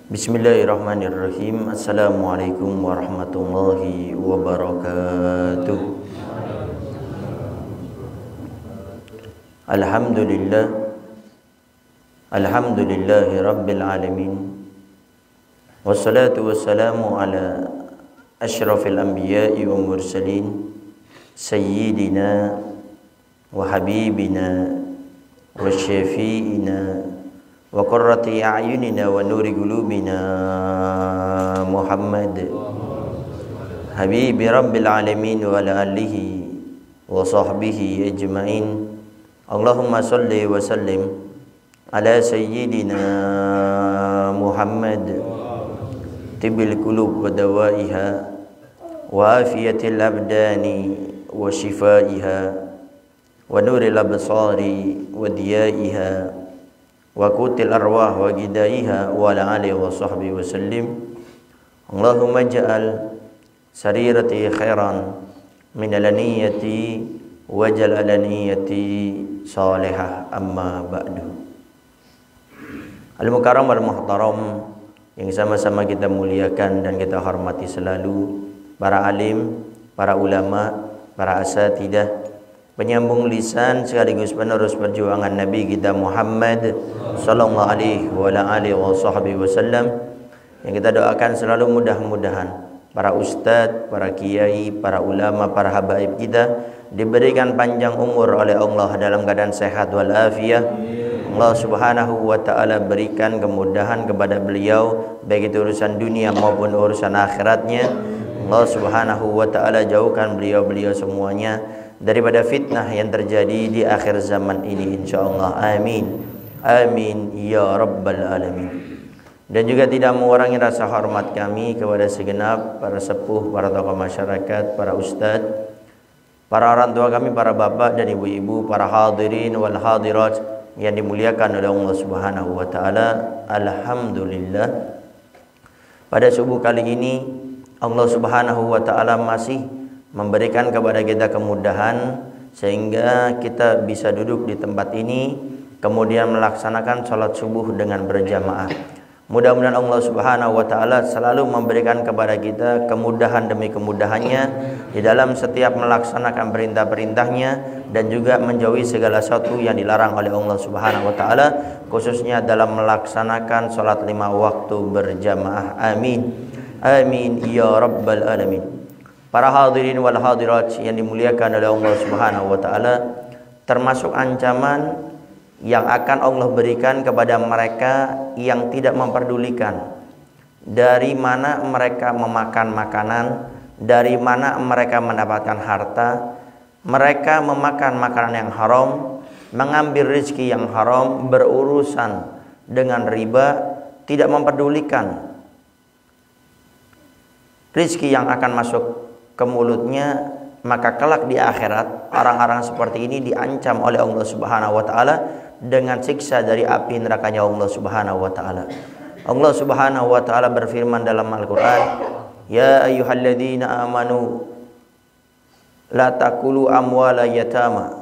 Bismillahirrahmanirrahim. Assalamualaikum warahmatullahi wabarakatuh. Alhamdulillahi rabbil alamin. Wassalatu wassalamu ala asyrafil anbiya'i wa mursalin, sayyidina wa habibina wa syafi'ina wa qurrati a'yunina wa nuri qulubina Muhammad habibi rabbil alamin wa ala alihi wa sahbihi ajma'in. Allahumma salli wa sallim ala sayyidina Muhammad tibbil qulub wa dawaiha wa afiyatil abdani wa shifaiha wa nuril absari wa diyaiha wa kutil arwah wa gidaiha wa ala alihi wa sahbihi wa sallim. Allahumma ja'al sarirati khairan min alaniyati wa jal alaniyati salihah, amma ba'du. Al-mukarram wal-muhtaram yang sama-sama kita muliakan dan kita hormati selalu, para alim, para ulama, para asatidah, penyambung lisan sekaligus penerus perjuangan Nabi kita Muhammad sallallahu alaihi wa alihi wasallam, yang kita doakan selalu mudah-mudahan para ustadz, para kiai, para ulama, para habaib kita diberikan panjang umur oleh Allah dalam keadaan sehat walafiat. Allah subhanahu wa ta'ala berikan kemudahan kepada beliau baik itu urusan dunia maupun urusan akhiratnya. Allah subhanahu wa ta'ala jauhkan beliau-beliau semuanya daripada fitnah yang terjadi di akhir zaman ini, insyaallah. Amin, amin ya rabbal alamin. Dan juga tidak mengurangi rasa hormat kami kepada segenap para sepuh, para tokoh masyarakat, para ustadz, para orang tua kami, para bapak dan ibu-ibu, para hadirin wal hadirat yang dimuliakan oleh Allah subhanahu wa ta'ala. Alhamdulillah, pada subuh kali ini Allah subhanahu wa ta'ala masih memberikan kepada kita kemudahan sehingga kita bisa duduk di tempat ini kemudian melaksanakan sholat subuh dengan berjamaah. Mudah-mudahan Allah subhanahu wa ta'ala selalu memberikan kepada kita kemudahan demi kemudahannya di dalam setiap melaksanakan perintah-perintahnya dan juga menjauhi segala sesuatu yang dilarang oleh Allah subhanahu wa ta'ala, khususnya dalam melaksanakan sholat 5 waktu berjamaah. Amin, amin ya rabbal alamin. Para hadirin wal hadirat yang dimuliakan oleh Allah subhanahu wa ta'ala, termasuk ancaman yang akan Allah berikan kepada mereka yang tidak memperdulikan dari mana mereka memakan makanan, dari mana mereka mendapatkan harta. Mereka memakan makanan yang haram, mengambil rezeki yang haram, berurusan dengan riba, tidak memperdulikan rezeki yang akan masuk ke mulutnya. Maka kelak di akhirat orang-orang seperti ini diancam oleh Allah subhanahu wa ta'ala dengan siksa dari api nerakanya Allah subhanahu wa ta'ala. Allah subhanahu wa ta'ala berfirman dalam Al-Quran, ya ayyuhalladzina amanu la takulu amwala yatama.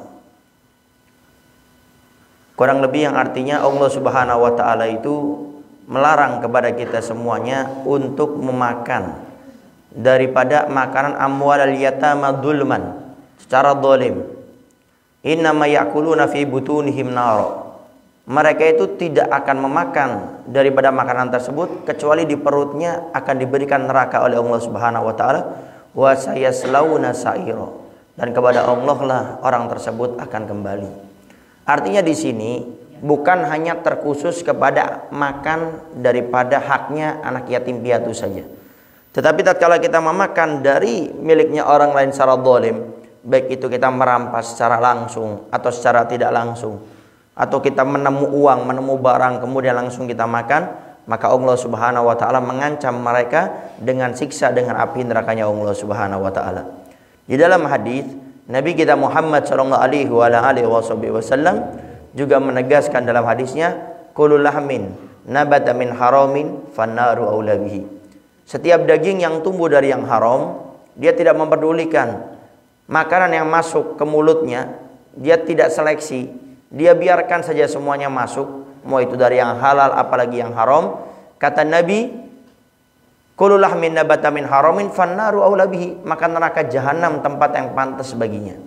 Kurang lebih yang artinya Allah subhanahu wa ta'ala itu melarang kepada kita semuanya untuk memakan daripada makanan amwal al-yatama dzulman, secara zalim. Innama ya'kuluna fi butunihim nar. Mereka itu tidak akan memakan daripada makanan tersebut kecuali di perutnya akan diberikan neraka oleh Allah Subhanahu wa taala, wa sayaslauna sa'ira. Dan kepada Allah lah orang tersebut akan kembali. Artinya di sini bukan hanya terkhusus kepada makan daripada haknya anak yatim piatu saja. Tetapi tatkala kita memakan dari miliknya orang lain secara zalim, baik itu kita merampas secara langsung atau secara tidak langsung, atau kita menemu uang, menemu barang kemudian langsung kita makan, maka Allah subhanahu wa ta'ala mengancam mereka dengan siksa dengan api nerakanya Allah subhanahu wa ta'ala. Di dalam hadis Nabi kita Muhammad sallallahu alaihi wasallam juga menegaskan dalam hadisnya, kullu lahmin nabata min haramin fannaru aula bihi. Setiap daging yang tumbuh dari yang haram, dia tidak memperdulikan makanan yang masuk ke mulutnya, dia tidak seleksi, dia biarkan saja semuanya masuk, mau itu dari yang halal apalagi yang haram, Kata Nabi, kullu lahmin nabata min haramin fannaru aula bihi, maka neraka jahanam tempat yang pantas baginya.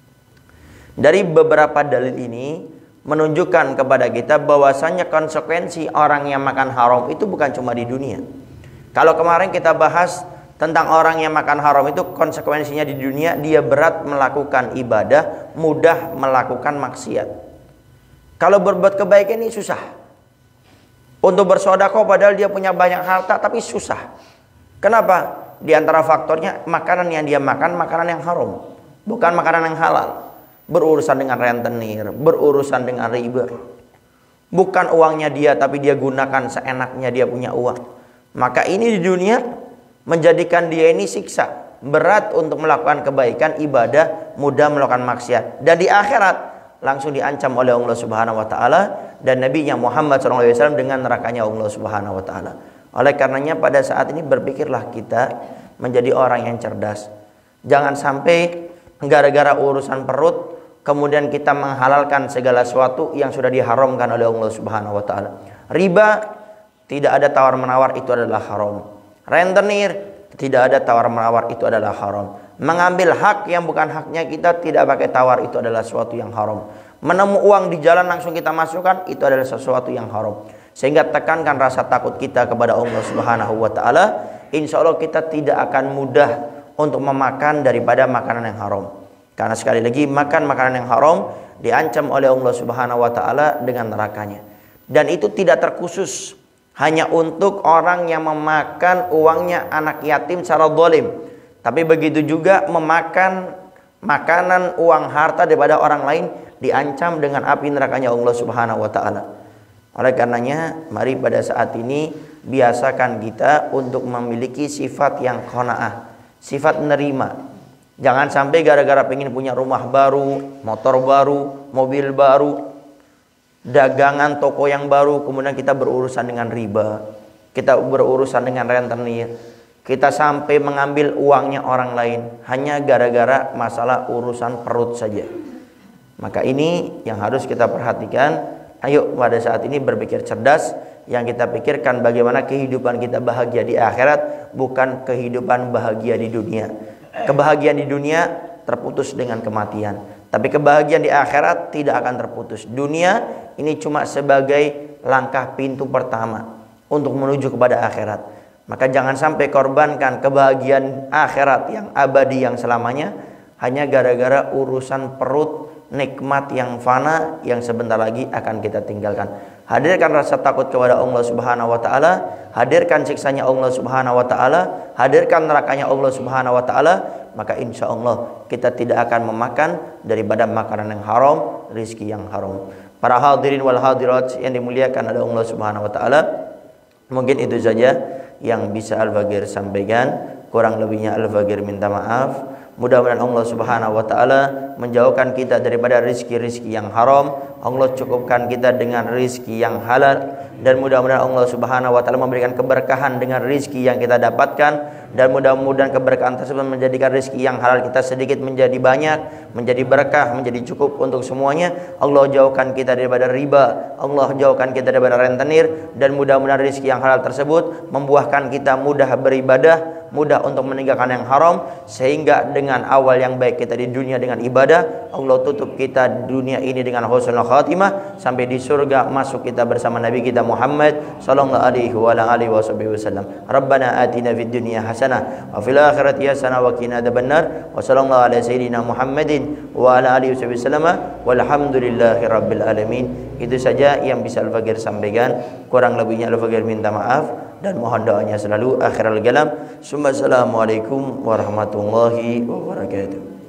Dari beberapa dalil ini menunjukkan kepada kita bahwasanya konsekuensi orang yang makan haram itu bukan cuma di dunia. Kalau kemarin kita bahas tentang orang yang makan haram itu konsekuensinya di dunia, dia berat melakukan ibadah, mudah melakukan maksiat. Kalau berbuat kebaikan ini susah. Untuk bersedekah padahal dia punya banyak harta tapi susah. Kenapa? Di antara faktornya makanan yang dia makan makanan yang haram, bukan makanan yang halal. Berurusan dengan rentenir, berurusan dengan riba. Bukan uangnya dia tapi dia gunakan seenaknya, dia punya uang. Maka ini di dunia menjadikan dia ini siksa, berat untuk melakukan kebaikan, ibadah, mudah melakukan maksiat. Dan di akhirat langsung diancam oleh Allah Subhanahu wa taala dan Nabi-Nya Muhammad SAW dengan nerakanya Allah Subhanahu wa taala. Oleh karenanya pada saat ini berpikirlah kita menjadi orang yang cerdas. Jangan sampai gara-gara urusan perut kemudian kita menghalalkan segala sesuatu yang sudah diharamkan oleh Allah Subhanahu wa taala. Riba tidak ada tawar-menawar, itu adalah haram. Rentenir tidak ada tawar-menawar, itu adalah haram. Mengambil hak yang bukan haknya kita tidak pakai tawar, itu adalah sesuatu yang haram. Menemu uang di jalan langsung kita masukkan, itu adalah sesuatu yang haram. Sehingga tekankan rasa takut kita kepada Allah Subhanahu wa taala. Insya Allah kita tidak akan mudah untuk memakan daripada makanan yang haram. Karena sekali lagi makan makanan yang haram diancam oleh Allah Subhanahu wa taala dengan nerakanya. Dan itu tidak terkhusus hanya untuk orang yang memakan uangnya anak yatim secara zalim. Tapi begitu juga memakan makanan uang harta daripada orang lain diancam dengan api nerakanya Allah Subhanahu wa taala. Oleh karenanya mari pada saat ini biasakan kita untuk memiliki sifat yang qanaah, sifat menerima. Jangan sampai gara-gara pengen punya rumah baru, motor baru, mobil baru, dagangan toko yang baru, kemudian kita berurusan dengan riba, kita berurusan dengan rentenir, kita sampai mengambil uangnya orang lain hanya gara-gara masalah urusan perut saja. Maka ini yang harus kita perhatikan. Ayo pada saat ini berpikir cerdas, yang kita pikirkan bagaimana kehidupan kita bahagia di akhirat, bukan kehidupan bahagia di dunia. Kebahagiaan di dunia terputus dengan kematian, tapi kebahagiaan di akhirat tidak akan terputus. Dunia ini cuma sebagai langkah pintu pertama untuk menuju kepada akhirat. Maka jangan sampai korbankan kebahagiaan akhirat yang abadi, yang selamanya hanya gara-gara urusan perut, nikmat yang fana yang sebentar lagi akan kita tinggalkan. Hadirkan rasa takut kepada Allah Subhanahu wa taala, hadirkan siksanya Allah Subhanahu wa taala, hadirkan nerakanya Allah Subhanahu wa taala, maka insya Allah kita tidak akan memakan daripada makanan yang haram, rizki yang haram. Para hadirin wal hadirat yang dimuliakan oleh Allah Subhanahu wa taala, mungkin itu saja yang bisa Al-Faqir sampaikan. Kurang lebihnya Al-Faqir minta maaf. Mudah-mudahan Allah Subhanahu wa taala menjauhkan kita daripada rizki-rizki yang haram. Allah cukupkan kita dengan rizki yang halal, dan mudah-mudahan Allah Subhanahu wa taala memberikan keberkahan dengan rizki yang kita dapatkan, dan mudah-mudahan keberkahan tersebut menjadikan rizki yang halal kita sedikit menjadi banyak, menjadi berkah, menjadi cukup untuk semuanya. Allah jauhkan kita daripada riba, Allah jauhkan kita daripada rentenir, dan mudah-mudahan rizki yang halal tersebut membuahkan kita mudah beribadah, mudah untuk meninggalkan yang haram, sehingga dengan awal yang baik kita di dunia dengan ibadah, Allah tutup kita dunia ini dengan husnul khatimah, sampai di surga masuk kita bersama Nabi kita Muhammad sallallahu alaihi wasallam. Rabbana atina fid dunya hasanah wa fil akhirati hasanah wa qina adzabannar. Wa sallallahu ala sayyidina Muhammadin wa ala alihi wasallam. Walhamdulillahi rabbil alamin. Itu saja yang bisa Al-Faqir sampaikan. Kurang lebihnya Al-Faqir minta maaf dan mohon doanya selalu. Akhirul kalam. Assalamualaikum warahmatullahi wabarakatuh.